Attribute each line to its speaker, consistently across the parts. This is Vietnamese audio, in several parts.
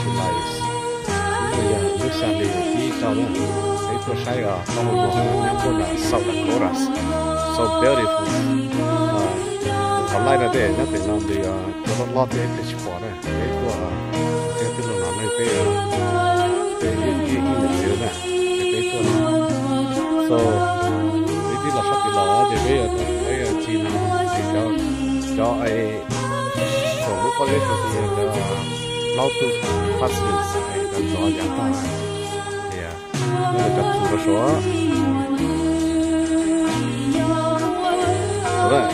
Speaker 1: fertilize bây giờ nước sạch thì tí cho nữa thấy tôi sai ở trong một bộ năm con là South Dakota so beautiful còn lại là để nó phải làm thì cho nó lót cái chỉ bỏ này cái của cái lồng làm này cái nhiều này cái của nó so cái tí là sắp bị lỡ thì bây giờ cái chi nào thì cho ai còn lúc có cái thì cho lâu tu phát triển cái đó giảm tăng thì nên là tập trung vào số rồi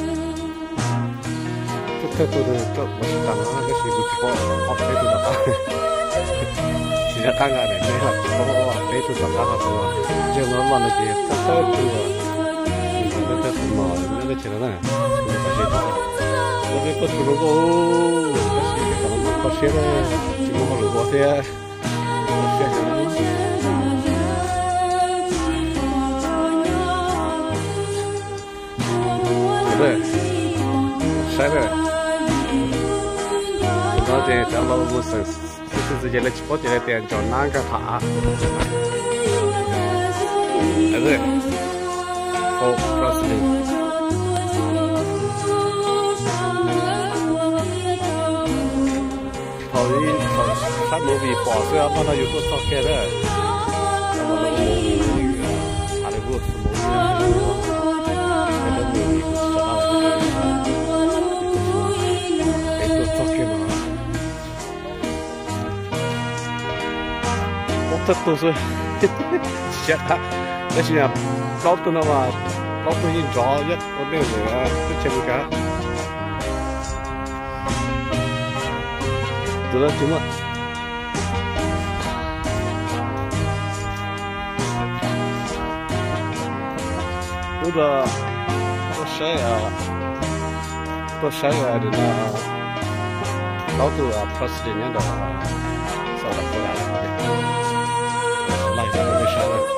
Speaker 1: cái tôi cho một tăng cái gì cũng có học cái tôi đã chỉ là tăng này này là chỉ có cái tôi đã tăng rồi chứ nó là gì tất cả tôi nó mà nó chỉ là này cái tôi nó có xe này chỉ có một lỗ xe rồi sai rồi nó thì cho nó một sự sự là chỉ có chỉ là tiền cho năng cái thả rồi oh crossing thôi sát lúa bị bỏ ra mà nóอยู่ตัวสแกนแล้วมันลงอะไรพวกสมุนไพรเป็นเรื่องมีสาระไอ้ตัวสแกนนะโอ้ตัดตัวสิเจ็บฮะแล้วสิเนี่ยเราตัวนั้นว่าเราตัวยิ่งจ่อยัดคนเดียวเลยอ่ะก็เจ็บกันตัวละจริงมั้ยตัวใช้อะไรนะเราตัว president เนี่ยเราสอบคนละไล่ไปไม่ใช่เลย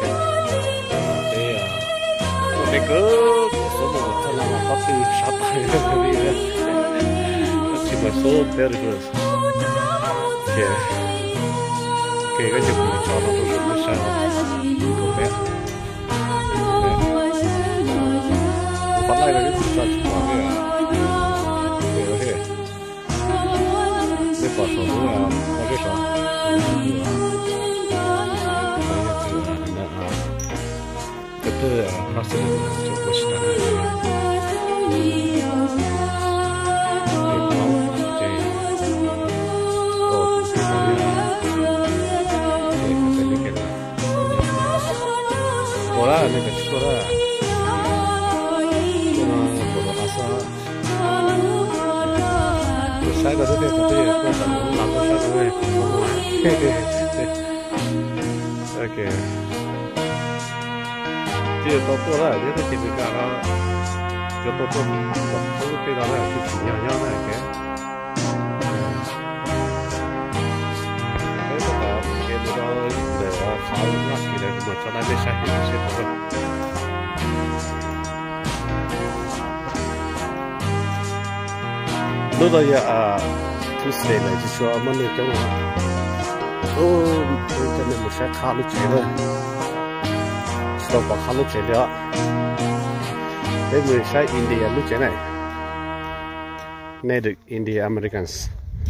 Speaker 1: ตัวเด็กก็สมมติถ้าเราเขาคือชาติแบบนี้เลยที่มัน so beautiful queก็จะเป็นชาวเราตัวไม่ใช่ตัวแบบ本来的就是说，这把手路啊，把这啥，这还是就不是的。过来，那个过来。sai cái đấy thì tôi cũng phải làm cái sai đấy ok chỉ có tôi là những cái chuyện cái đó cho tôi cái đó là cái chuyện nhỏ nhỏ này cái đó để phá ra cái đấy mà cho nó để sai thì sẽ có lúc đó giờ Tuesday này chỉ cho mình được trong đó, cho nên mình sẽ khá lúc chế thôi, sau đó khá lúc chế nữa, để mình sẽ India lúc chế này, Native India Americans,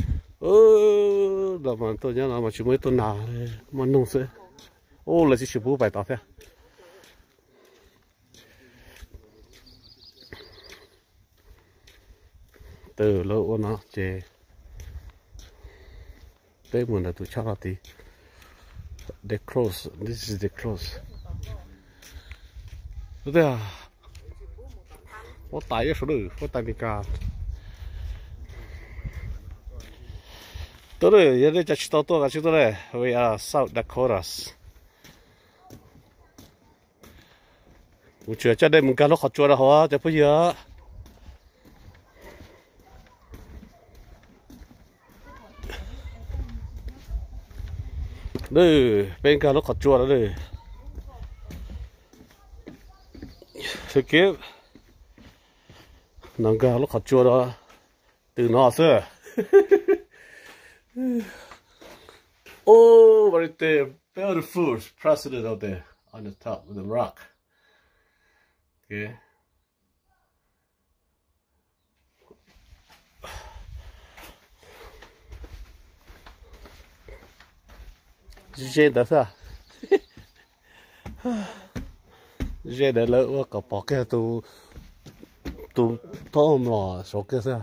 Speaker 1: đó mà tôi nhớ là mà chỉ mới tôi nào mà nông sự, là chỉ chụp bài tập thôi. Từ lâu nó chế đây muốn là tụi cháu thì the cross, this is the cross đây à có tay cái số được có tay bị cào tôi đây giờ đây chắc tao tôi cái chỗ đây we are South Dakota mình chưa cho đây mình cái nó khó chua là hoa để bây giờ đây bên kia nó khó chua đó đây thực kiếp nắng kia nó khó chua đó từ nó xưa Oh, right there, beautiful president out there on the top of the rock. Okay. Dễ đó sao? Dễ đó lỡ quá cả bỏ cái tu thôm lò số cái sao?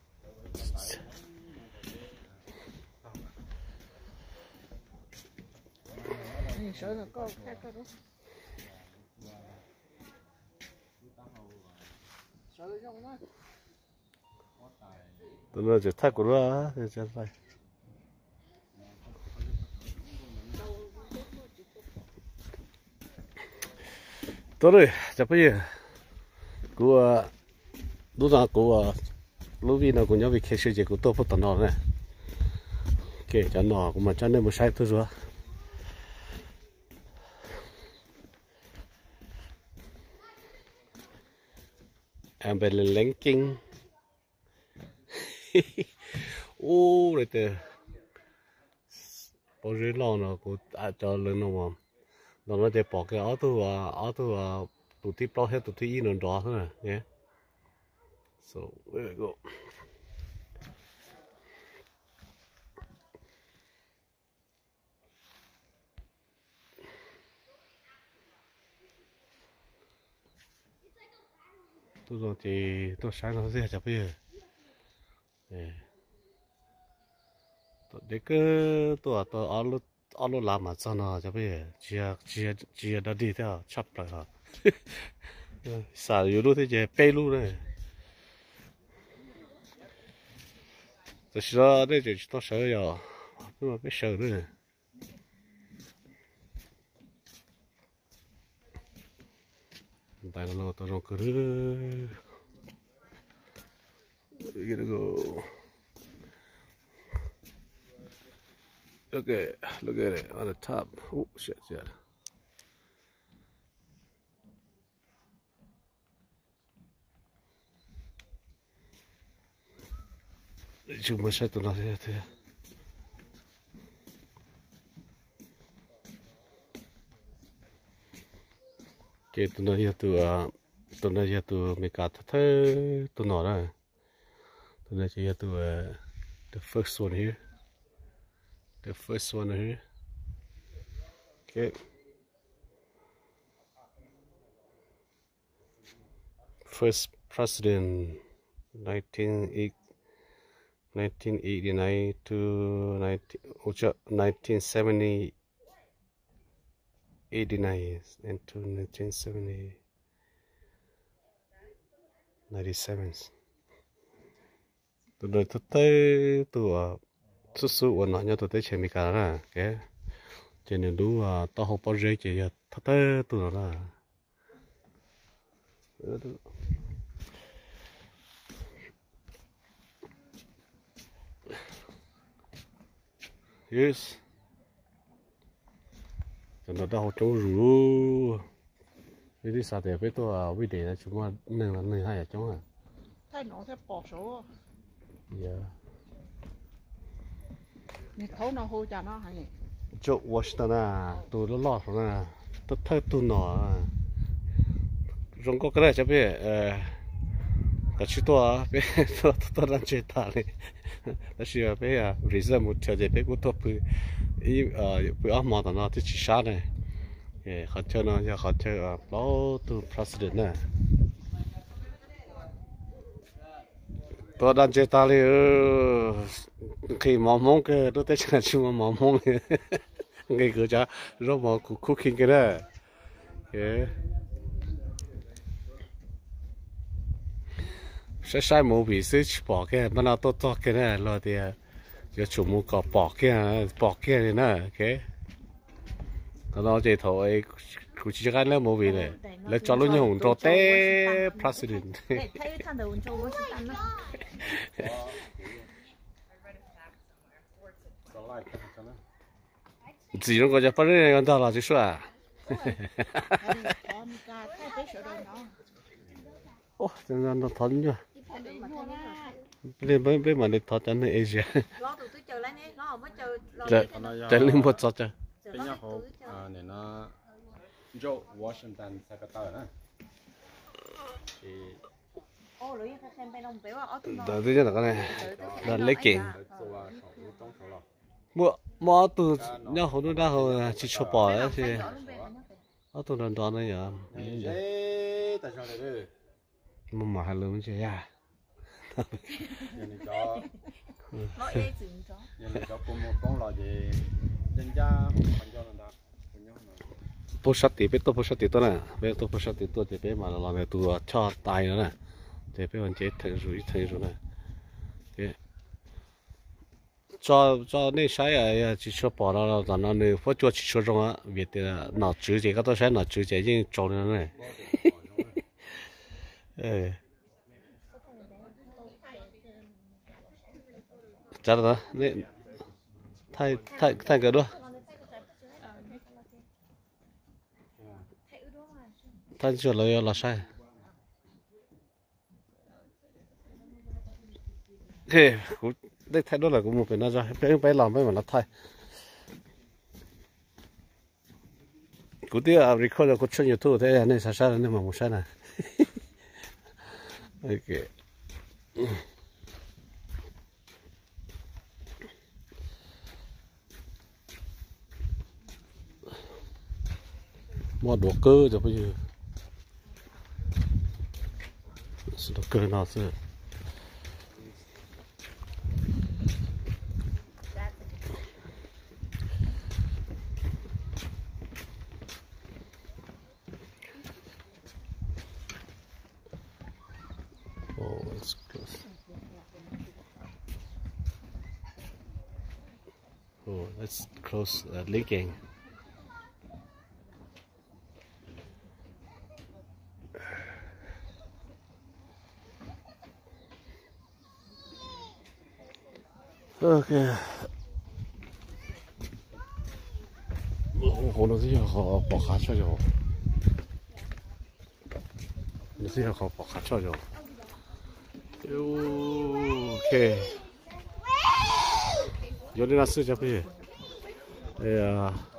Speaker 1: Tôi nói chỉ thắc của nó thì sẽ phải. Tôi đây, chả bây giờ, của lúc nào của lúc vì nào của nhau vì khi sử dụng của tôi phải tận nó này, kể cho nó cũng mà cho nên một sai thôi rồi. Em bên linking, ô rồi từ bao nhiêu lâu nó cũng cho lên nó mà. Nó để bỏ cái áo tôi tụi tiếp bao hết tụi thi nó đó thôi nè, so there we go. Tôi rồi thì tôi sáng nó sẽ chụp bây giờ, để cái tôi áo lót làm mà sao nó chụp bây giờ chia đã đi theo chắp lại hả, xả yếu luôn thì chỉ bay luôn này, tôi sợ đấy chỉ tôi sợ rồi, nhưng mà biết sợ nữa. Tại nó tôi cứ here we go. Look at it on the top. Oh shit. Chúng mình sẽ tụi nó thế. Cái tụi nó giờ tụi mình cả thế tụi nó đó. Tụi nó giờ tụi the first one here. The first one here. Okay. First president 1989 to 1970 89 and to 1970 97. Tụi đời thực tế tụi xuất xứ của nó nhau tụi tế chơi mi cả ra cái trên đường đu tao học bao giờ chỉ thực tế tụi nó là yes cho nó tao học chỗ rủ cái đi sao để với tôi với để chúng mà nâng hai ở trong à
Speaker 2: thay nó sẽ bỏ số
Speaker 1: yeah
Speaker 2: 你头脑好家那还呢？
Speaker 1: chỗ Washington à tôi nó lọt rồi nè tôi thấy tôi nọ rồi có cái này cho biết cái chuyện tôi biết tôi đang chơi ta này đó là biết reason một theo để biết của tôi bị ám mà nó thì chỉ sát này họ chơi nó giờ họ chơi bao tu president này tôi đang chơi ta này khi mà mong cái tôi thấy là chúng mà mong ngay cửa cha rồi mà cooking cái đó sẽ sai một vị sẽ bỏ cái mà nó to cái này rồi thì giờ chúng muốn có bỏ cái này nè cái nó chỉ thôi cũng chỉ cái là một vị này lấy cho nó nhung cho té president chỉ nó có cho phải cái đó là chỉ số à ô, cho nên nó thấm nhá lên với mà để thoát chân này Asia
Speaker 3: lo tụi tôi chờ lên đi lo không có chờ
Speaker 1: chạy lên một chỗ chơi
Speaker 4: cái nhà họ này nó Joe Washington sẽ có tao nữa thì
Speaker 3: ô lưỡi ta xem bên ông béo ở tụi nó
Speaker 1: đó thứ nhất là cái này là lấy kiện
Speaker 4: trong số là
Speaker 1: mua từ nhau họ nó họ chỉ cho bỏ ấy thì ở tụi nó đó này nhở
Speaker 4: dễ tại sao lại thế
Speaker 1: mà hai lớn chứ ya
Speaker 4: nhân cho
Speaker 3: nó ế chừng chó
Speaker 4: nhân cho con là gì nhân gia không cho nên đó
Speaker 1: bố sát thì biết tôi bố sát thì tôi nè biết tôi bố sát thì tôi thì biết mà là này tôi cho tài nữa nè thì biết vấn chế thành rồi nè thì cho nên sai à chỉ cho bỏ ra là nó nên phải cho chỉ cho trong á việc thì nó chữ gì cái tôi sai nó chữ gì nhưng trộn nữa này chả đó nên thay cái đó thay cho là sai thế cũng đây thay đó là cũng một cái nó ra phải làm phải mà nó thay cũng tiếc à record được trên YouTube thế này sao nên mà một sai này ok mua đồ cơ rồi bây giờ đồ cơ nào chứ oh it's close oh let's close leaking ok hồ nó gì họ bỏ khá cho rồi nó gì họ bỏ khá cho rồi ok giờ đi làm sự cho bây giờ